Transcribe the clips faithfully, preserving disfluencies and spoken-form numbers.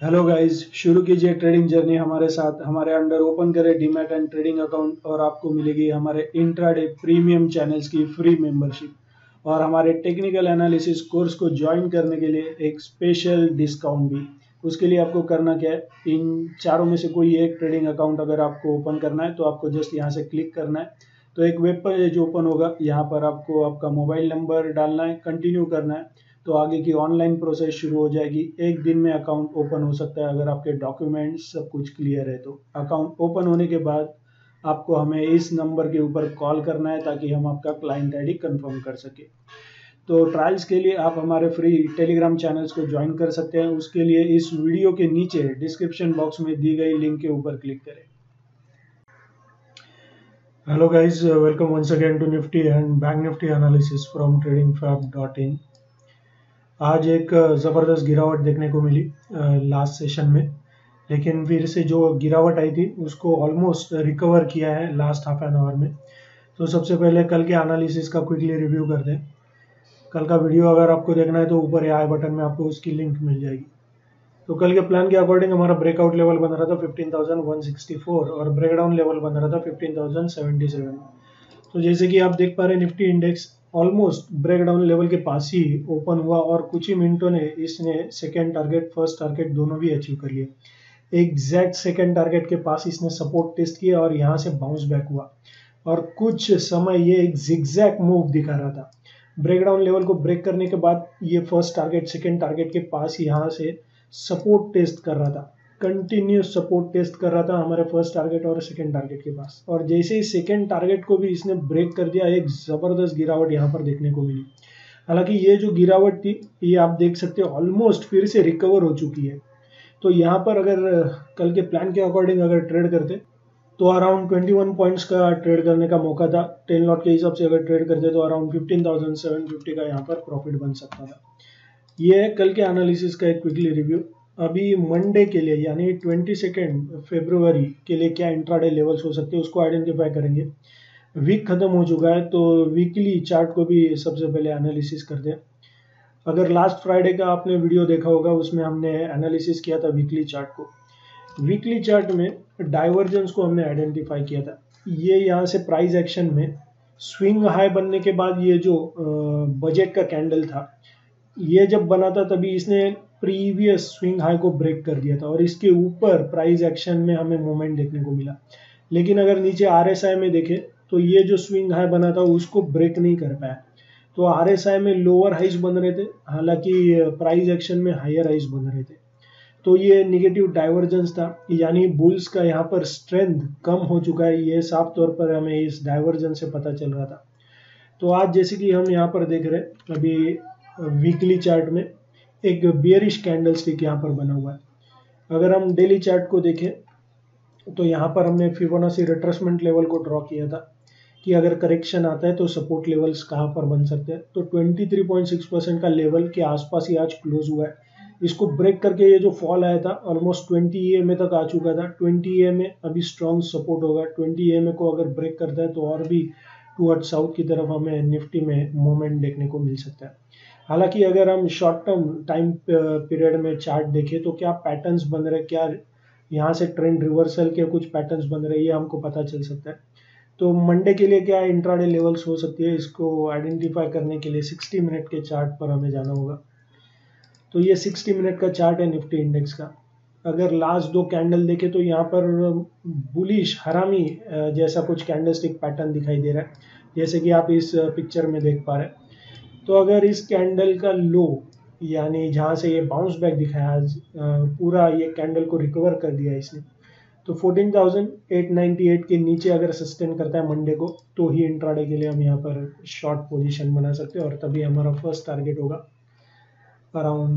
Hello guys, शुरू कीजिए trading journey हमारे साथ। हमारे अंडर ओपन करें डीमैट एंड ट्रेडिंग अकाउंट और आपको मिलेगी हमारे इंट्राडे प्रीमियम चैनल्स की फ्री मेंबरशिप और हमारे टेक्निकल एनालिसिस कोर्स को ज्वाइन करने के लिए एक स्पेशल डिस्काउंट भी। उसके लिए आपको करना क्या है, इन चारों में से कोई एक ट्रेडिंग अकाउंट अगर आपको ओपन करना है तो आपको जस्ट यहाँ से क्लिक करना है। तो एक वेब पेज ओपन होगा, यहाँ पर आपको आपका मोबाइल नंबर डालना है, कंटिन्यू करना है, तो आगे की ऑनलाइन प्रोसेस शुरू हो जाएगी। एक दिन में अकाउंट ओपन हो सकता है अगर आपके डॉक्यूमेंट्स सब कुछ क्लियर है तो। अकाउंट ओपन होने के बाद आपको हमें इस नंबर के ऊपर कॉल करना है ताकि हम आपका क्लाइंट आईडी कंफर्म कर सके। तो ट्रायल्स के लिए आप हमारे फ्री टेलीग्राम चैनल्स को ज्वाइन कर सकते हैं। उसके लिए इस वीडियो के नीचे डिस्क्रिप्शन बॉक्स में दी गई लिंक के ऊपर क्लिक करें। Hello guys, welcome once again to Nifty and Bank Nifty analysis from Trading Fab dot in. आज एक ज़बरदस्त गिरावट देखने को मिली लास्ट सेशन में, लेकिन फिर से जो गिरावट आई थी उसको ऑलमोस्ट रिकवर किया है लास्ट हाफ एन आवर में। तो सबसे पहले कल के एनालिसिस का क्विकली रिव्यू कर दें। कल का वीडियो अगर आपको देखना है तो ऊपर आई बटन में आपको उसकी लिंक मिल जाएगी। तो कल के प्लान के अकॉर्डिंग हमारा ब्रेकआउट लेवल बन रहा था fifteen thousand one sixty four और ब्रेकडाउन लेवल बन रहा था फिफ्टीन थाउजेंड सेवेंटी सेवन। तो जैसे कि आप देख पा रहे हैं, Nifty index almost breakdown level के पास ही ओपन हुआ और कुछ ही मिनटों ने इसने सेकेंड टारगेट फर्स्ट टारगेट दोनों भी अचीव कर लिए। एग्जैक्ट सेकेंड टारगेट के पास इसने सपोर्ट टेस्ट किया और यहाँ से बाउंस बैक हुआ और कुछ समय ये एक जिगजैग मूव दिखा रहा था। ब्रेकडाउन लेवल को ब्रेक करने के बाद ये फर्स्ट टारगेट सेकेंड टारगेट के पास यहाँ से सपोर्ट टेस्ट कर रहा था, कंटिन्यूस सपोर्ट टेस्ट कर रहा था हमारे फर्स्ट टारगेट और सेकंड टारगेट के पास। और जैसे ही सेकंड टारगेट को भी इसने ब्रेक कर दिया, एक जबरदस्त गिरावट यहाँ पर देखने को मिली। हालांकि ये जो गिरावट थी ये आप देख सकते हो ऑलमोस्ट फिर से रिकवर हो चुकी है। तो यहाँ पर अगर कल के प्लान के अकॉर्डिंग अगर ट्रेड करते तो अराउंड ट्वेंटी वन पॉइंट्स का ट्रेड करने का मौका था। टेन लॉट के हिसाब से अगर ट्रेड करते तो around fifteen thousand seven fifty का यहाँ पर प्रॉफिट बन सकता था। ये है कल के एनालिसिस का एक क्विकली रिव्यू। अभी मंडे के लिए यानी ट्वेंटी सेकेंड फरवरी के लिए क्या इंट्राडे लेवल्स हो सकते हैं उसको आइडेंटिफाई करेंगे। वीक खत्म हो चुका है तो वीकली चार्ट को भी सबसे पहले एनालिसिस करते हैं। अगर लास्ट फ्राइडे का आपने वीडियो देखा होगा उसमें हमने एनालिसिस किया था वीकली चार्ट को। वीकली चार्ट में डाइवर्जेंस को हमने आइडेंटिफाई किया था। ये यहाँ से प्राइस एक्शन में स्विंग हाई बनने के बाद ये जो बजट का कैंडल था ये जब बना था तभी इसने प्रीवियस स्विंग हाई को ब्रेक कर दिया था और इसके ऊपर प्राइस एक्शन में हमें मूवमेंट देखने को मिला। लेकिन अगर नीचे आरएसआई में देखें तो ये जो स्विंग हाई बना था उसको ब्रेक नहीं कर पाया। तो आरएसआई में लोअर हाइज बन रहे थे, हालांकि प्राइस एक्शन में हायर हाइज बन रहे थे। तो ये निगेटिव डाइवर्जेंस था, यानी बुल्स का यहाँ पर स्ट्रेंथ कम हो चुका है। ये साफ तौर पर हमें इस डाइवर्जेंस से पता चल रहा था। तो आज जैसे कि हम यहाँ पर देख रहे हैं अभी वीकली चार्ट में एक बियरिश कैंडल स्टिक यहाँ पर बना हुआ है। अगर हम डेली चार्ट को देखें तो यहाँ पर हमने फिबोनाची रिट्रेसमेंट लेवल को ड्रॉ किया था कि अगर करेक्शन आता है तो सपोर्ट लेवल्स कहाँ पर बन सकते हैं। तो तेईस पॉइंट सिक्स परसेंट का लेवल के आसपास ही आज क्लोज हुआ है। इसको ब्रेक करके ये जो फॉल आया था almost twenty E M A तक आ चुका था। ट्वेंटी ई एम ए अभी स्ट्रॉन्ग सपोर्ट होगा। ट्वेंटी ई एम ए को अगर ब्रेक करता है तो और भी टूवर्ड साउथ की तरफ हमें निफ्टी में मूवमेंट देखने को मिल सकता है। हालांकि अगर हम शॉर्ट टर्म टाइम पीरियड में चार्ट देखें तो क्या पैटर्न्स बन रहे, क्या यहाँ से ट्रेंड रिवर्सल के कुछ पैटर्न्स बन रहे, ये हमको पता चल सकता है। तो मंडे के लिए क्या इंट्राडे लेवल्स हो सकती है, इसको आइडेंटिफाई करने के लिए सिक्सटी मिनट के चार्ट पर हमें जाना होगा। तो ये सिक्सटी मिनट का चार्ट है निफ्टी इंडेक्स का। अगर लास्ट दो कैंडल देखें तो यहाँ पर बुलिश हरामी जैसा कुछ कैंडलस्टिक पैटर्न दिखाई दे रहा है, जैसे कि आप इस पिक्चर में देख पा रहे हैं। तो अगर इस कैंडल का लो यानी जहाँ से ये बाउंस बैक दिखाया आज पूरा ये कैंडल को रिकवर कर दिया इसने, तो fourteen thousand eight ninety eight के नीचे अगर सस्टेन करता है मंडे को तो ही इंट्राडे के लिए हम यहाँ पर शॉर्ट पोजीशन बना सकते हैं और तभी हमारा फर्स्ट टारगेट होगा around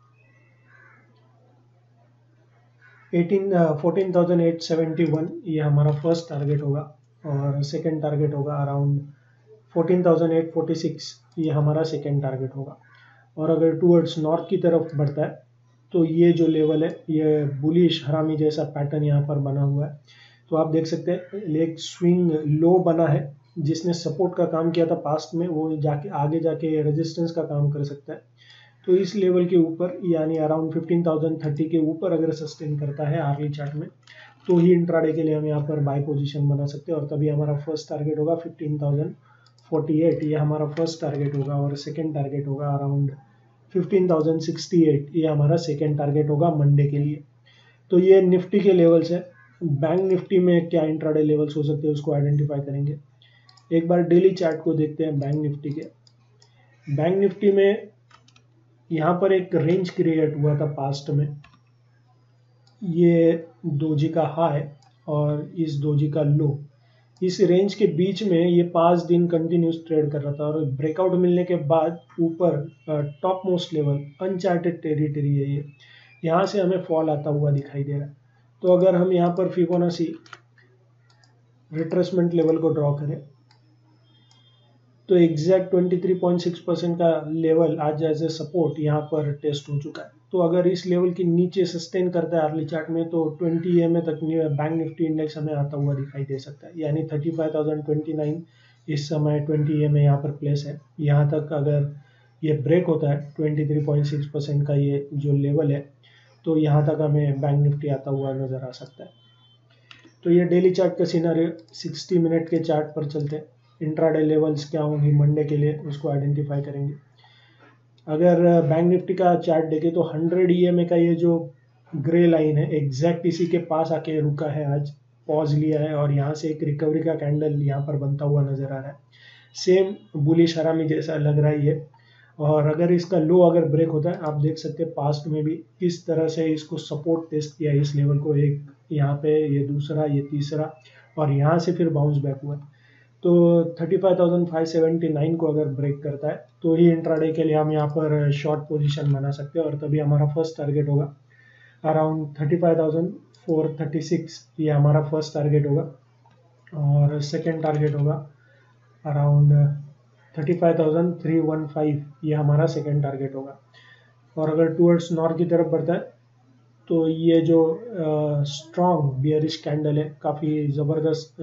eighteen fourteen thousand eight seventy one. ये हमारा फर्स्ट टारगेट होगा और सेकेंड टारगेट होगा around fourteen thousand eight forty six. ये हमारा सेकेंड टारगेट होगा। और अगर टूवर्ड्स नॉर्थ की तरफ बढ़ता है तो ये जो लेवल है ये बुलिश हरामी जैसा पैटर्न यहाँ पर बना हुआ है। तो आप देख सकते हैं एक स्विंग लो बना है जिसने सपोर्ट का काम किया था पास्ट में, वो जाके आगे जाके रेजिस्टेंस का काम कर सकता है। तो इस लेवल के ऊपर यानी अराउंड फिफ्टीन थाउजेंड थर्टी के ऊपर अगर सस्टेन करता है आर्ली चार्ट में, तो ही इंट्राडे के लिए हम यहाँ पर बाय पोजीशन बना सकते हैं। और तभी हमारा फर्स्ट टारगेट होगा फिफ्टीन थाउजेंड फोर्टी एट, ये हमारा फर्स्ट टारगेट होगा। और सेकेंड टारगेट होगा around fifteen thousand sixty eight, ये हमारा सेकेंड टारगेट होगा मंडे के लिए। तो ये निफ्टी के लेवल्स है। बैंक निफ्टी में क्या इंट्राडे लेवल्स हो सकते हैं उसको आइडेंटिफाई करेंगे। एक बार डेली चार्ट को देखते हैं बैंक निफ्टी के। बैंक निफ्टी में यहाँ पर एक रेंज क्रिएट हुआ था पास्ट में, ये दोजी का हाई और इस दोजी का लो, इस रेंज के बीच में ये पाँच दिन कंटिन्यूस ट्रेड कर रहा था। और ब्रेकआउट मिलने के बाद ऊपर top most level uncharted territory है ये, यहाँ से हमें फॉल आता हुआ दिखाई दे रहा है। तो अगर हम यहाँ पर फिबोनाची रिट्रेसमेंट लेवल को ड्रॉ करें तो exact twenty three point six percent का लेवल आज एज ए सपोर्ट यहाँ पर टेस्ट हो चुका है। तो अगर इस लेवल के नीचे सस्टेन करता है अर्ली चार्ट में तो ट्वेंटी ए में तक बैंक निफ्टी इंडेक्स हमें आता हुआ दिखाई दे सकता है, यानी thirty five thousand twenty nine इस समय ट्वेंटी ए में यहाँ पर प्लेस है। यहाँ तक अगर ये ब्रेक होता है twenty three point six percent का ये जो लेवल है, तो यहाँ तक हमें बैंक निफ्टी आता हुआ नजर आ सकता है। तो ये डेली चार्ट का सिनेरियो। सिक्सटी मिनट के चार्ट पर चलते हैं। इंट्राडे लेवल्स क्या होंगी मंडे के लिए उसको आइडेंटिफाई करेंगे। अगर बैंक निफ्टी का चार्ट देखें तो हंड्रेड ई एम ए का ये जो ग्रे लाइन है एग्जैक्ट इसी के पास आके रुका है, आज पॉज लिया है और यहाँ से एक रिकवरी का कैंडल यहाँ पर बनता हुआ नजर आ रहा है। सेम बुलिश हरामी जैसा लग रहा है ये। और अगर इसका लो अगर ब्रेक होता है, आप देख सकते हैं पास्ट में भी किस तरह से इसको सपोर्ट टेस्ट किया इस लेवल को, एक यहाँ पे, ये दूसरा, ये तीसरा, और यहाँ से फिर बाउंस बैक हुआ। तो thirty five thousand five seventy nine को अगर ब्रेक करता है तो ही इंट्राडे के लिए हम यहाँ पर शॉर्ट पोजीशन बना सकते हैं। और तभी हमारा फर्स्ट टारगेट होगा around thirty five thousand four thirty six, ये हमारा फर्स्ट टारगेट होगा। और सेकेंड टारगेट होगा around thirty five thousand three one five, ये हमारा सेकेंड टारगेट होगा। और अगर टूवर्ड्स नॉर्थ की तरफ बढ़ता है तो ये जो स्ट्रॉन्ग बियरिश कैंडल है, काफ़ी ज़बरदस्त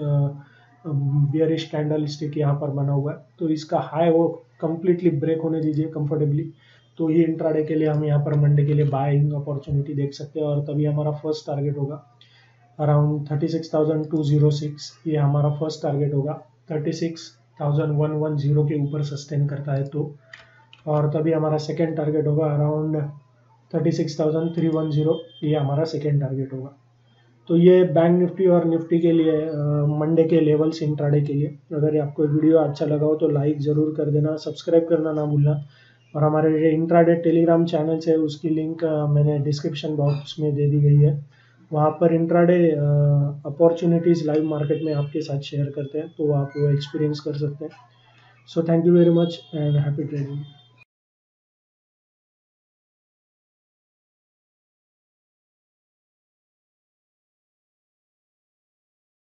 बियरिश कैंडल स्टिक यहाँ पर बना हुआ है, तो इसका हाई वो कंप्लीटली ब्रेक होने दीजिए कंफर्टेबली। तो ये इंट्राडे के लिए हम यहाँ पर मंडे के लिए बाइंग अपॉर्चुनिटी देख सकते हैं। और तभी हमारा फर्स्ट टारगेट होगा around thirty six thousand two zero six, ये हमारा फर्स्ट टारगेट होगा। Thirty six thousand one one zero के ऊपर सस्टेन करता है तो। और तभी हमारा सेकेंड टारगेट होगा around thirty six thousand three one zero, ये हमारा सेकेंड टारगेट होगा। तो ये बैंक निफ्टी और निफ्टी के लिए मंडे के लेवल्स इंट्राडे के लिए। अगर आपको वीडियो अच्छा लगा हो तो लाइक ज़रूर कर देना, सब्सक्राइब करना ना भूलना। और हमारे इंट्राडे टेलीग्राम चैनल है उसकी लिंक मैंने डिस्क्रिप्शन बॉक्स में दे दी गई है। वहाँ पर इंट्राडे अपॉर्चुनिटीज़ लाइव मार्केट में आपके साथ शेयर करते हैं, तो आप वो एक्सपीरियंस कर सकते हैं। So thank you very much and happy trading.